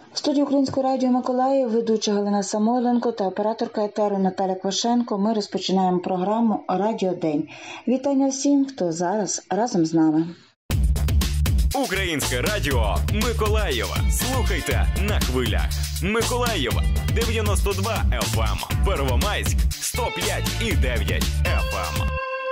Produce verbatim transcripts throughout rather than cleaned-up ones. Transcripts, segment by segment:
В студії Українського радіо Миколаїв ведуча Галина Самойленко та операторка етеру Наталя Квашенко. Ми розпочинаємо програму «Радіо День». Вітання всім, хто зараз разом з нами. Українське радіо Миколаєва. Слухайте на хвилях. Миколаєва дев'яносто два еф ем, Первомайськ сто п'ять і дев'ять еф ем.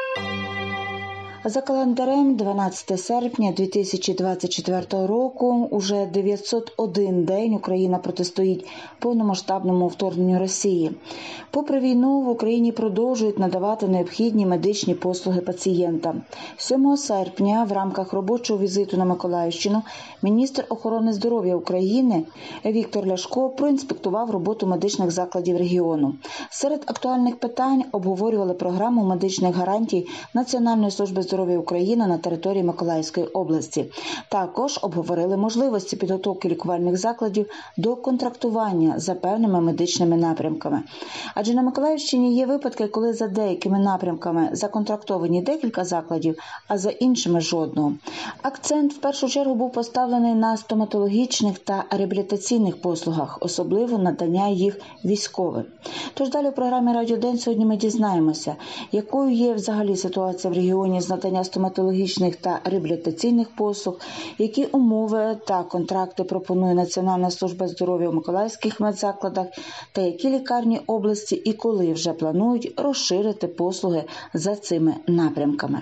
За календарем дванадцяте серпня дві тисячі двадцять четвертого року уже дев'ятсот один день Україна протистоїть повномасштабному вторгненню Росії. Попри війну, в Україні продовжують надавати необхідні медичні послуги пацієнтам. сьомого серпня в рамках робочого візиту на Миколаївщину міністр охорони здоров'я України Віктор Ляшко проінспектував роботу медичних закладів регіону. Серед актуальних питань обговорювали програму медичних гарантій Національної служби здоров'я здоров'я України на території Миколаївської області. Також обговорили можливості підготовки лікувальних закладів до контрактування за певними медичними напрямками. Адже на Миколаївщині є випадки, коли за деякими напрямками законтрактовані декілька закладів, а за іншими жодного. Акцент в першу чергу був поставлений на стоматологічних та реабілітаційних послугах, особливо надання їх військовим. Тож далі в програмі «Радіо День» сьогодні ми дізнаємося, якою є взагалі ситуація в регіоні з надання стоматологічних та реабілітаційних послуг, які умови та контракти пропонує Національна служба здоров'я у миколаївських медзакладах та які лікарні області і коли вже планують розширити послуги за цими напрямками.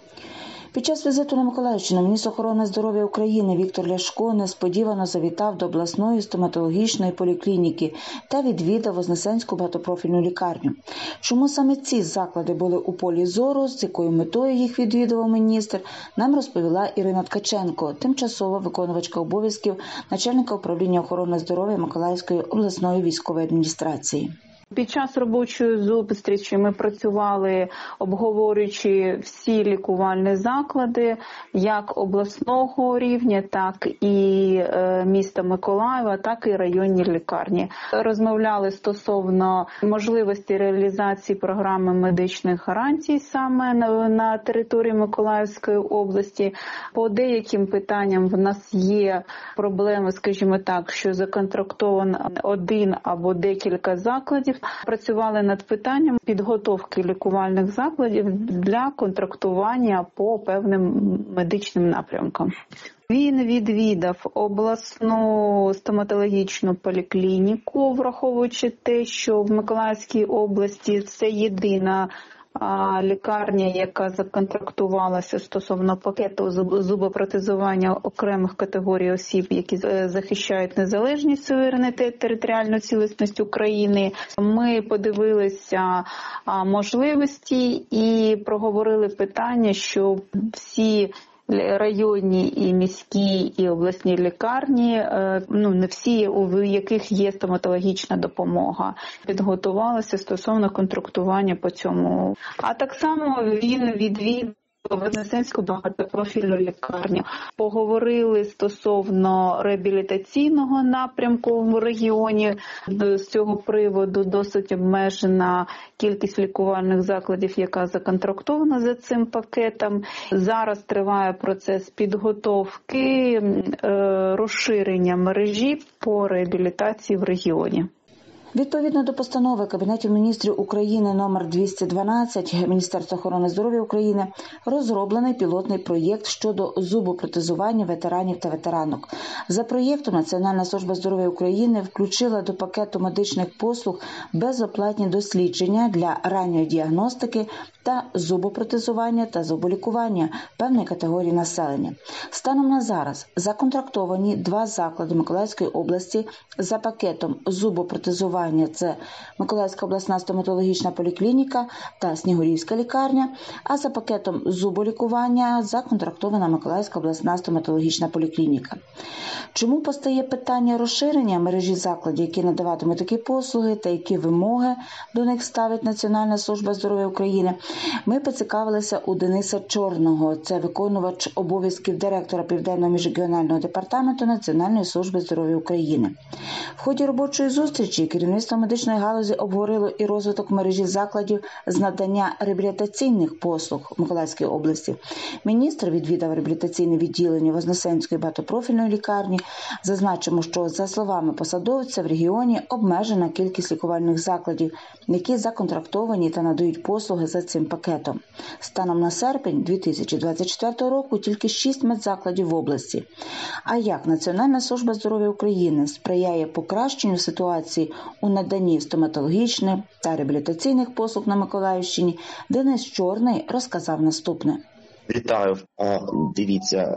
Під час візиту на Миколаївщину міністр охорони здоров'я України Віктор Ляшко несподівано завітав до обласної стоматологічної поліклініки та відвідав Вознесенську багатопрофільну лікарню. Чому саме ці заклади були у полі зору, з якою метою їх відвідував міністр, нам розповіла Ірина Ткаченко, тимчасова виконувачка обов'язків начальника управління охорони здоров'я Миколаївської обласної військової адміністрації. Під час робочої зустрічі ми працювали, обговорюючи всі лікувальні заклади, як обласного рівня, так і міста Миколаєва, так і районні лікарні. Розмовляли стосовно можливості реалізації програми медичних гарантій саме на, на території Миколаївської області. По деяким питанням в нас є проблеми, скажімо так, що законтрактовано один або декілька закладів. Працювали над питанням підготовки лікувальних закладів для контрактування по певним медичним напрямкам. Він відвідав обласну стоматологічну поліклініку, враховуючи те, що в Миколаївській області це єдина лікарня, яка законтрактувалася стосовно пакету зубопротезування окремих категорій осіб, які захищають незалежність, суверенітет, територіальну цілісність України. Ми подивилися можливості і проговорили питання, що всі районні і міські і обласні лікарні, ну не всі, у яких є стоматологічна допомога, підготувалися стосовно контрактування по цьому. А так само він відвідав Вознесенську багатопрофільну лікарню. Поговорили стосовно реабілітаційного напрямку в регіоні. З цього приводу досить обмежена кількість лікувальних закладів, яка законтрактована за цим пакетом. Зараз триває процес підготовки, розширення мережі по реабілітації в регіоні. Відповідно до постанови Кабінету міністрів України номер двісті дванадцять Міністерства охорони здоров'я України розроблений пілотний проєкт щодо зубопротезування ветеранів та ветеранок. За проєктом Національна служба здоров'я України включила до пакету медичних послуг безоплатні дослідження для ранньої діагностики та зубопротезування та зуболікування певної категорії населення. Станом на зараз законтрактовані два заклади Миколаївської області за пакетом зубопротезування. Це Миколаївська обласна стоматологічна поліклініка та Снігурівська лікарня, а за пакетом зуболікування законтрактована Миколаївська обласна стоматологічна поліклініка. Чому постає питання розширення мережі закладів, які надаватимуть такі послуги та які вимоги до них ставить Національна служба здоров'я України? Ми поцікавилися у Дениса Чорного, це виконувач обов'язків директора Південного міжрегіонального департаменту Національної служби здоров'я України. В ході робочої зустрічі керівник Керівництво медичної галузі обговорило і розвиток мережі закладів з надання реабілітаційних послуг в Миколаївській області. Міністр відвідав реабілітаційне відділення Вознесенської багатопрофільної лікарні. Зазначимо, що, за словами посадовця, в регіоні обмежена кількість лікувальних закладів, які законтрактовані та надають послуги за цим пакетом. Станом на серпень дві тисячі двадцять четвертого року тільки шість медзакладів в області. А як Національна служба здоров'я України сприяє покращенню ситуації у наданні стоматологічних та реабілітаційних послуг на Миколаївщині, Денис Чорний розказав наступне. Вітаю. Дивіться,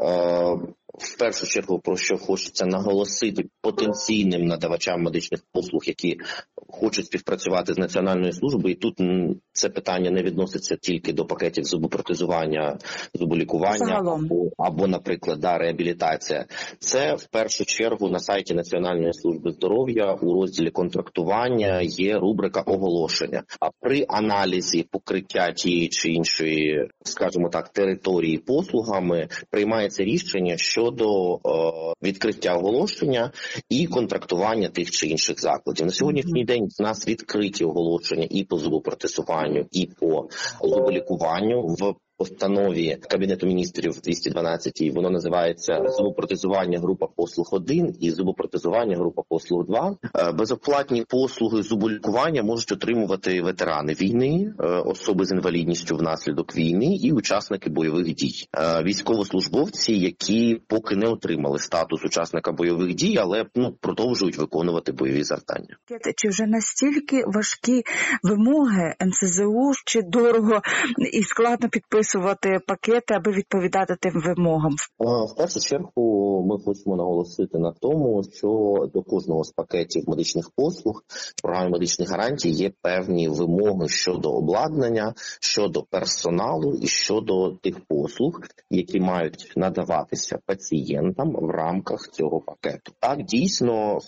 в першу чергу, про що хочеться наголосити потенційним надавачам медичних послуг, які хочуть співпрацювати з Національною службою. І тут це питання не відноситься тільки до пакетів зубопротезування, зуболікування або, або, наприклад, да, реабілітація. Це в першу чергу на сайті Національної служби здоров'я у розділі контрактування є рубрика оголошення. А при аналізі покриття тієї чи іншої, скажімо так, території послугами приймається рішення щодо е, відкриття оголошення і контрактування тих чи інших закладів. На сьогоднішній день в нас відкриті оголошення і по зубопротезуванню, і по зуболікуванню. В постанові Кабінету міністрів двісті дванадцять, воно називається зубопротезування група послуг один і зубопротезування група послуг два. Безоплатні послуги зуболікування можуть отримувати ветерани війни, особи з інвалідністю внаслідок війни і учасники бойових дій. Військовослужбовці, які поки не отримали статус учасника бойових дій, але ну, продовжують виконувати бойові завдання. Чи вже настільки важкі вимоги ен ес зе у, чи дорого і складно підписувати пакети, аби відповідати тим вимогам? В першу чергу ми хочемо наголосити на тому, що до кожного з пакетів медичних послуг, програми медичних гарантій є певні вимоги щодо обладнання, щодо персоналу і щодо тих послуг, які мають надаватися пацієнтам в рамках цього пакету. Так, дійсно,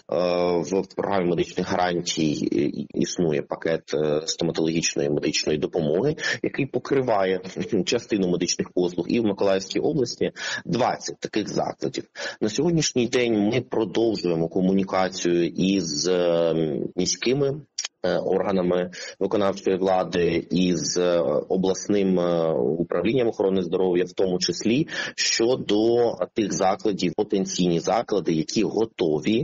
в програмі медичних гарантій існує пакет стоматологічної медичної допомоги, який покриває частину медичних послуг, і в Миколаївській області двадцять таких закладів. На сьогоднішній день ми продовжуємо комунікацію із міськими органами виконавчої влади і з обласним управлінням охорони здоров'я, в тому числі щодо тих закладів, потенційні заклади, які готові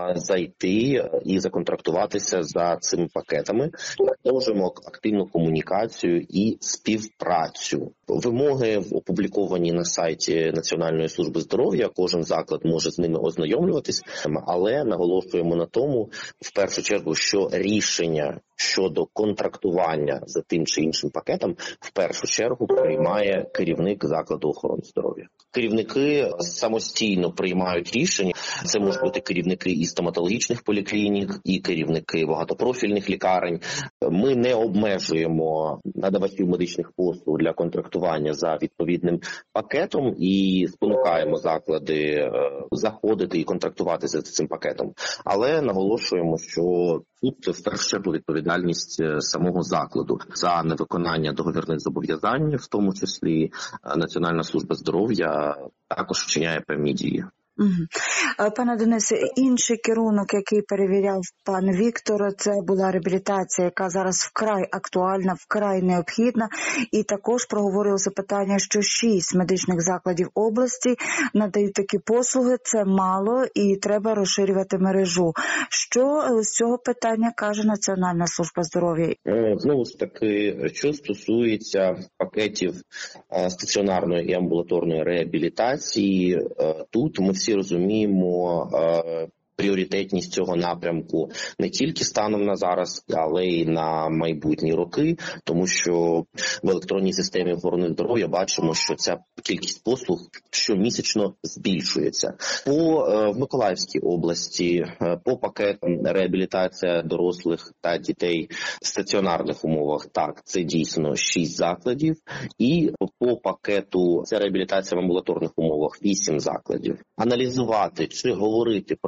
зайти і законтрактуватися за цими пакетами. Продовжуємо активну комунікацію і співпрацю. Вимоги опубліковані на сайті Національної служби здоров'я, кожен заклад може з ними ознайомлюватись, але наголошуємо на тому, в першу чергу, що рішення щодо контрактування за тим чи іншим пакетом в першу чергу приймає керівник закладу охорони здоров'я. Керівники самостійно приймають рішення. Це можуть бути керівники і стоматологічних поліклінік, і керівники багатопрофільних лікарень. Ми не обмежуємо надавачів медичних послуг для контрактування за відповідним пакетом і спонукаємо заклади заходити і контрактуватися за цим пакетом. Але наголошуємо, що тут в першу чергу відповідальність самого закладу за невиконання договірних зобов'язань, в тому числі Національна служба здоров'я також вчиняє певні дії. Угу. Пане Денисе, інший керунок, який перевіряв пан Віктор, це була реабілітація, яка зараз вкрай актуальна, вкрай необхідна. І також проговорилося питання, що шість медичних закладів області надають такі послуги. Це мало і треба розширювати мережу. Що з цього питання каже Національна служба здоров'я? Знову ж таки, що стосується пакетів стаціонарної і амбулаторної реабілітації, тут ми всі розуміємо пріоритетність цього напрямку не тільки станом на зараз, але й на майбутні роки, тому що в електронній системі охорони здоров'я бачимо, що ця кількість послуг щомісячно збільшується. По в Миколаївській області по пакетам реабілітація дорослих та дітей в стаціонарних умовах, так, це дійсно шість закладів, і по пакету це реабілітація в амбулаторних умовах вісім закладів. Аналізувати чи говорити про те, що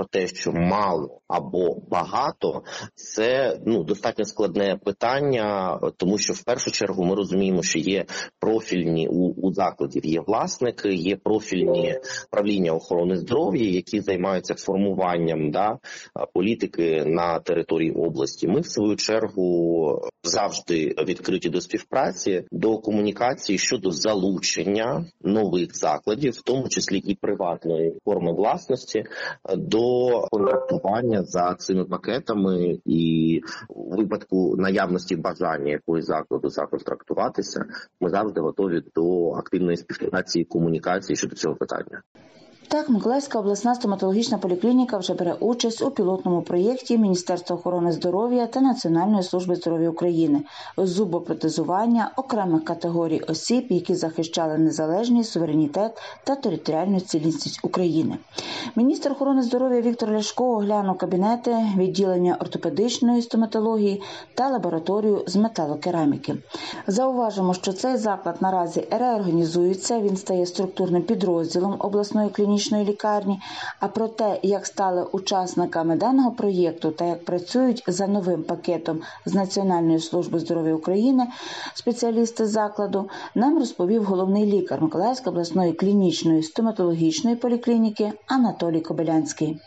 що мало або багато, це ну достатньо складне питання, тому що в першу чергу ми розуміємо, що є профільні у, у закладів, є власники, є профільні правління охорони здоров'я, які займаються формуванням да, політики на території області. Ми в свою чергу завжди відкриті до співпраці, до комунікації щодо залучення нових закладів, в тому числі і приватної форми власності, до контрактування за цими пакетами, і у випадку наявності бажання якогось закладу законтрактуватися, ми завжди готові до активної співпраці і комунікації щодо цього питання. Так, Миколаївська обласна стоматологічна поліклініка вже бере участь у пілотному проєкті Міністерства охорони здоров'я та Національної служби здоров'я України зубопротезування окремих категорій осіб, які захищали незалежність, суверенітет та територіальну цілісність України. Міністр охорони здоров'я Віктор Ляшко оглянув кабінети, відділення ортопедичної стоматології та лабораторію з металокераміки. Зауважимо, що цей заклад наразі реорганізується, він стає структурним підрозділом обласної клінічної лікарні, а про те, як стали учасниками даного проєкту та як працюють за новим пакетом з Національної служби здоров'я України спеціалісти закладу, нам розповів головний лікар Миколаївської обласної клінічної стоматологічної поліклініки Анатолій Кобилянський.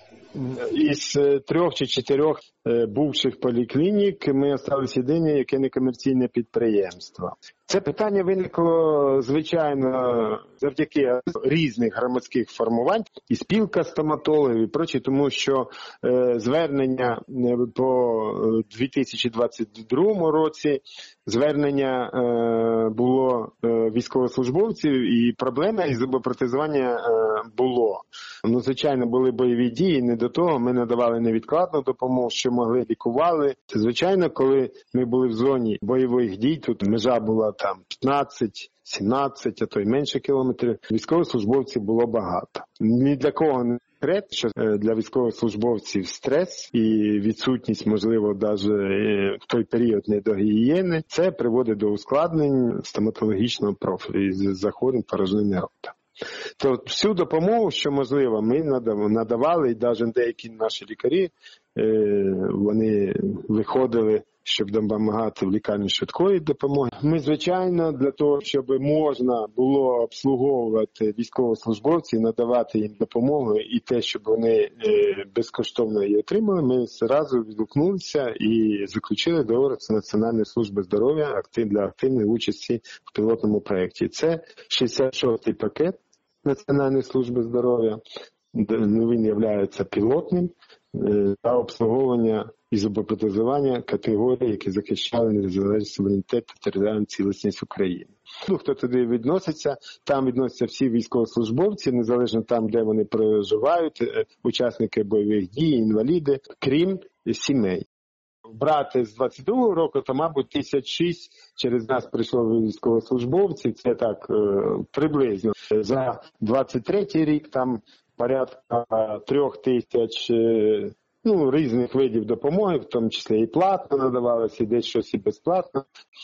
Із трьох чи чотирьох бувших поліклінік ми залишилися єдине, яке некомерційне підприємство. Це питання виникло, звичайно, завдяки різних громадських формувань, і спілка стоматологів, і прочі, тому що е, звернення по дві тисячі двадцять другому році, звернення е, було е, військовослужбовців, і проблема із зубопротезування е, було. Ну, звичайно, були бойові дії, не до того, ми надавали невідкладну допомогу, що могли, лікували. Звичайно, коли ми були в зоні бойових дій, тут межа була там п'ятнадцять, сімнадцять, а то й менше кілометрів, військовослужбовців було багато. Ні для кого не секрет, що для військовослужбовців стрес і відсутність, можливо, навіть в той період недогігієни, це приводить до ускладнень стоматологічного профілю із захворювань порожнини рота. То всю допомогу, що можливо, ми надавали, і навіть деякі наші лікарі, вони виходили, щоб допомагати в лікарні швидкої допомоги. Ми, звичайно, для того, щоб можна було обслуговувати військовослужбовців, надавати їм допомогу і те, щоб вони безкоштовно її отримали, ми одразу відгукнулися і заключили договір з Національної служби здоров'я для активної участі в пілотному проєкті. Це шістдесят шостий пакет Національної служби здоров'я. Він є пілотним та обслуговування і зубопротезування категорій, які захищали незалежність, суверенітет та територіальну цілісність України. Ну, хто туди відноситься, там відносяться всі військовослужбовці, незалежно там, де вони проживають, учасники бойових дій, інваліди, крім сімей. Брати з двадцять другого року, то, мабуть, тисяч шість через нас прийшло військовослужбовців, це так приблизно. За двадцять третій рік там порядка трьох тисяч ну, різних видів допомоги, в тому числі і платно надавалося, і десь щось і безплатно.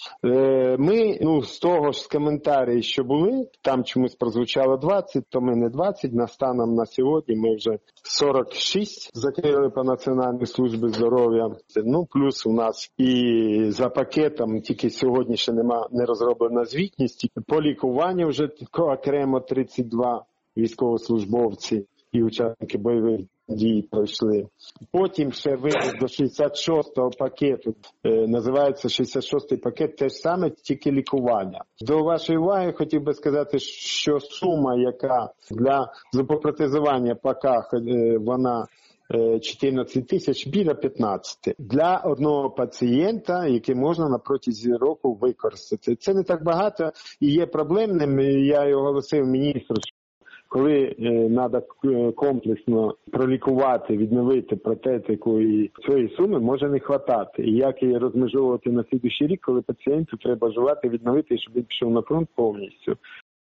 Ми, ну, з того ж з коментарів, що були, там чомусь прозвучало двадцять, то ми не двадцять, на станом на сьогодні ми вже сорок шість закрили по Національній службі здоров'я. Ну, плюс у нас і за пакетом, тільки сьогодні ще нема, не розроблена звітність, по лікуванню вже окремо тридцять два військовослужбовці і учасники бойових дій пройшли. Потім ще вийде до шістдесят шостого пакету. Е, називається шістдесят шостий пакет, те ж саме, тільки лікування. До вашої уваги хотів би сказати, що сума, яка для зубопротезування паках, е, вона чотирнадцять тисяч, біля п'ятнадцять. Для одного пацієнта, який можна на протязі року використати. Це не так багато і є проблемним. Я його оголосив міністру, коли треба комплексно пролікувати, відновити протетику, і цієї суми може не хватати. І як її розмежовувати на слідуючий рік, коли пацієнту треба жувати, відновити, щоб він пішов на фронт повністю.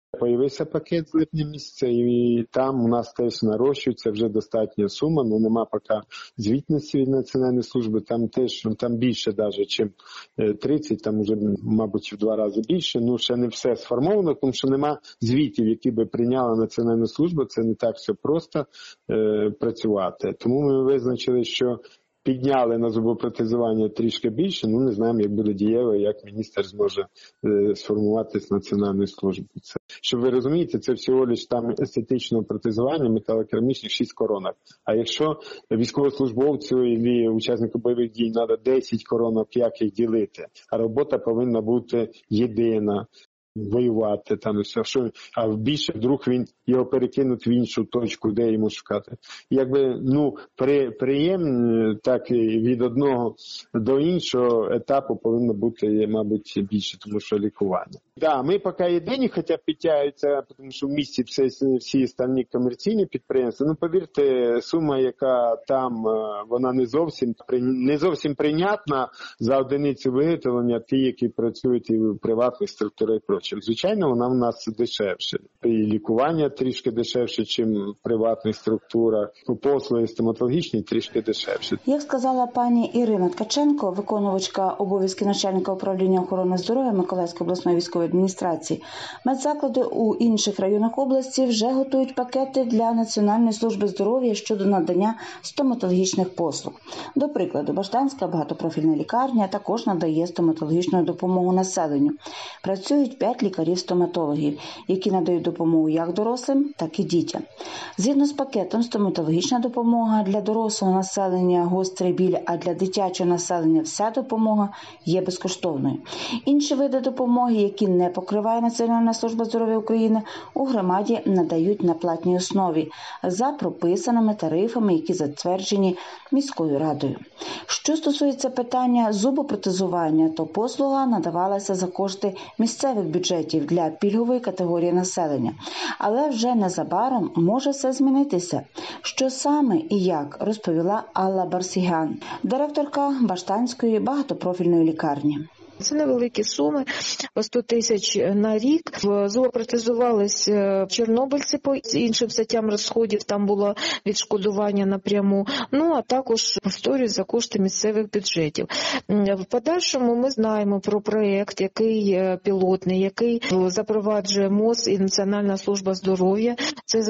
Появився пакет з липня місяця, і там у нас теж нарощується вже достатня сума, але нема поки звітності від Національної служби, там теж там більше навіть, ніж тридцять, там вже, мабуть, в два рази більше, ну ще не все сформовано, тому що нема звітів, які би прийняла Національна служба, це не так все просто е, працювати. Тому ми визначили, що підняли на зубопротезування трішки більше, ну не знаємо, як буде дієво, як міністр зможе е, сформувати з Національної служби. Це, щоб ви розумієте, це всього лиш там естетичного протезування металокерамічних шість коронок. А якщо військовослужбовцю або учаснику бойових дій треба десять коронок, як їх ділити? А робота повинна бути єдина. Воювати там і все, що, а більше вдруг він його перекинуть в іншу точку, де йому шукати. Якби, ну, при, приємно, так і від одного до іншого етапу повинно бути, мабуть, більше, тому що лікування. Да, ми поки єдині, хоча підтягуються, тому що в місті всі, всі останні комерційні підприємства. Ну, повірте, сума, яка там, вона не зовсім, не зовсім прийнятна за одиницю виготовлення, ті, які працюють і в приватних структурах і прочим. Звичайно, вона в нас дешевше. І лікування трішки дешевше, ніж в приватних структурах. Послуги стоматологічні трішки дешевше. Як сказала пані Ірина Ткаченко, виконувачка обов'язків начальника управління охорони здоров'я Миколаївської обласної військової адміністрації, медзаклади у інших районах області вже готують пакети для Національної служби здоров'я щодо надання стоматологічних послуг. До прикладу, Баштанська багатопрофільна лікарня також надає стоматологічну допомогу населенню. Працюють п'ять лікарів-стоматологів, які надають допомогу як дорослим, так і дітям. Згідно з пакетом, стоматологічна допомога для дорослого населення – гострий біль, а для дитячого населення – вся допомога є безкоштовною. Інші види допомоги, які не покриває Національна служба здоров'я України, у громаді надають на платній основі за прописаними тарифами, які затверджені міською радою. Що стосується питання зубопротезування, то послуга надавалася за кошти місцевих бюджетів для пільгової категорії населення. Але вже незабаром може все змінитися. Що саме і як, розповіла Алла Барсігян, директорка Баштанської багатопрофільної лікарні. Це невеликі суми, по сто тисяч на рік. Зубопротезувались чорнобильці по іншим статтям розходів, там було відшкодування напряму. Ну, а також, повторюю, за кошти місцевих бюджетів. В подальшому ми знаємо про проєкт, який пілотний, який запроваджує МОЗ і Національна служба здоров'я. Це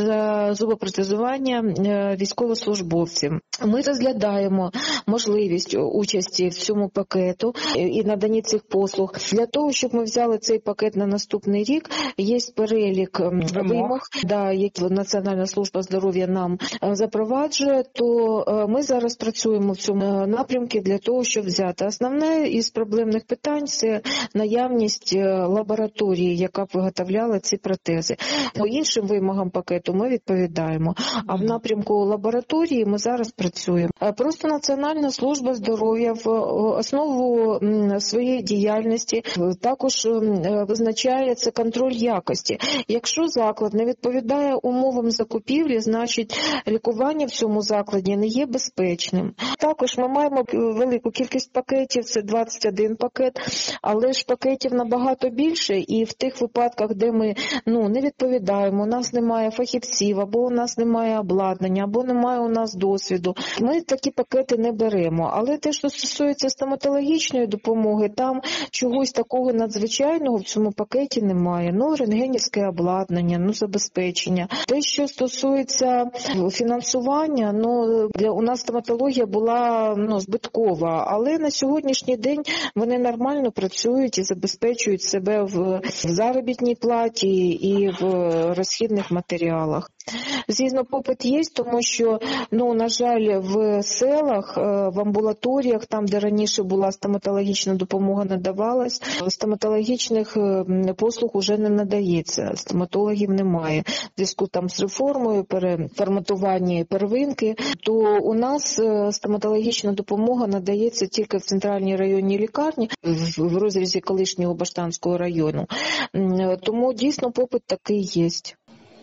за зубопротезування військовослужбовців. Ми розглядаємо можливість участі в цьому пакету і на наданні цих послуг. Для того, щоб ми взяли цей пакет на наступний рік, є перелік вимог, да, які Національна служба здоров'я нам запроваджує, то ми зараз працюємо в цьому напрямку для того, щоб взяти. Основне із проблемних питань – це наявність лабораторії, яка б виготовляла ці протези. По іншим вимогам пакету ми відповідаємо, а в напрямку лабораторії ми зараз працюємо. Просто Національна служба здоров'я в основу своєї діяльності також визначає це контроль якості. Якщо заклад не відповідає умовам закупівлі, значить лікування в цьому закладі не є безпечним. Також ми маємо велику кількість пакетів, це двадцять один пакет, але ж пакетів набагато більше, і в тих випадках, де ми ну, не відповідаємо, у нас немає фахівців, або у нас немає обладнання, або немає у нас досвіду, ми такі пакети не беремо. Але те, що стосується стоматологічної допомоги, там чогось такого надзвичайного в цьому пакеті немає. Ну, рентгенівське обладнання, ну, забезпечення. Те, що стосується фінансування, ну, для, у нас стоматологія була ну, збиткова, але на сьогоднішній день вони нормально працюють і забезпечують себе в, в заробітній платі і в розхідних матеріалах. Звісно, попит є, тому що, ну, на жаль, в селах, в амбулаторіях, там, де раніше була стоматологічна допомога, надавалась, стоматологічних послуг уже не надається, стоматологів немає. В зв'язку там з реформою, переформатування первинки, то у нас стоматологічна допомога надається тільки в центральній районній лікарні, в розрізі колишнього Баштанського району. Тому дійсно попит такий є.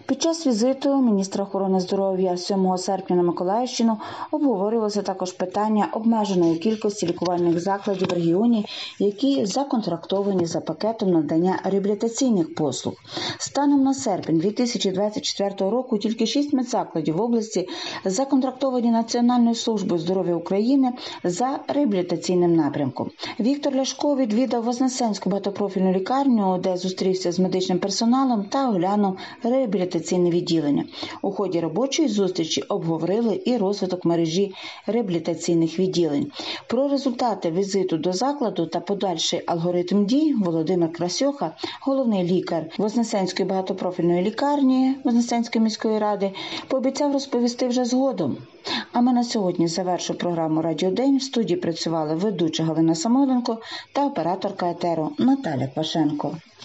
Під час візиту міністра охорони здоров'я сьомого серпня на Миколаївщину обговорювалося також питання обмеженої кількості лікувальних закладів в регіоні, які законтрактовані за пакетом надання реабілітаційних послуг. Станом на серпень дві тисячі двадцять четвертого року тільки шість медзакладів в області законтрактовані Національною службою здоров'я України за реабілітаційним напрямком. Віктор Ляшко відвідав Вознесенську багатопрофільну лікарню, де зустрівся з медичним персоналом та оглянув реабілітаційне відділення. У ході робочої зустрічі обговорили і розвиток мережі реабілітаційних відділень. Про результати візиту до закладу та подальший алгоритм дій Володимир Красьоха, головний лікар Вознесенської багатопрофільної лікарні Вознесенської міської ради, пообіцяв розповісти вже згодом. А ми на сьогодні завершуємо програму «Радіодень». В студії працювали ведуча Галина Самойленко та операторка етеру Наталя Квашенко.